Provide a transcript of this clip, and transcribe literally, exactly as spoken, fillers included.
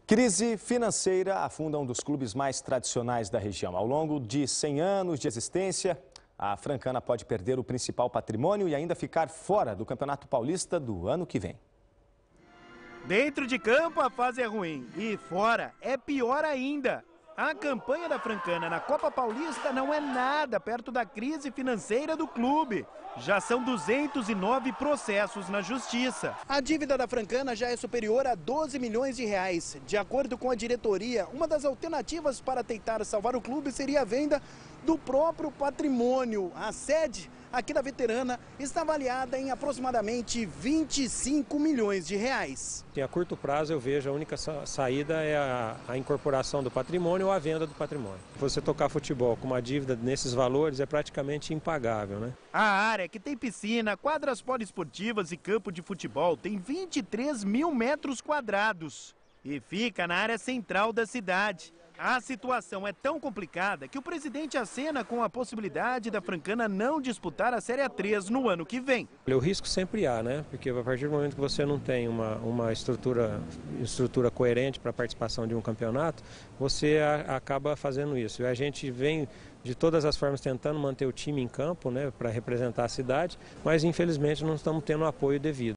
Crise financeira afunda um dos clubes mais tradicionais da região. Ao longo de cem anos de existência, a Francana pode perder o principal patrimônio e ainda ficar fora do Campeonato Paulista do ano que vem. Dentro de campo a fase é ruim e fora é pior ainda. A campanha da Francana na Copa Paulista não é nada perto da crise financeira do clube. Já são duzentos e nove processos na justiça. A dívida da Francana já é superior a doze milhões de reais. De acordo com a diretoria, uma das alternativas para tentar salvar o clube seria a venda do próprio patrimônio. A sede aqui da Veterana está avaliada em aproximadamente vinte e cinco milhões de reais. A curto prazo eu vejo a única saída é a, a incorporação do patrimônio ou a venda do patrimônio. Você tocar futebol com uma dívida nesses valores é praticamente impagável, né? A área, que tem piscina, quadras poliesportivas e campo de futebol, tem vinte e três mil metros quadrados e fica na área central da cidade. A situação é tão complicada que o presidente acena com a possibilidade da Francana não disputar a Série três no ano que vem. O risco sempre há, né? Porque a partir do momento que você não tem uma, uma estrutura, estrutura coerente para a participação de um campeonato, você a, acaba fazendo isso. E a gente vem de todas as formas tentando manter o time em campo, né, para representar a cidade, mas infelizmente não estamos tendo o apoio devido.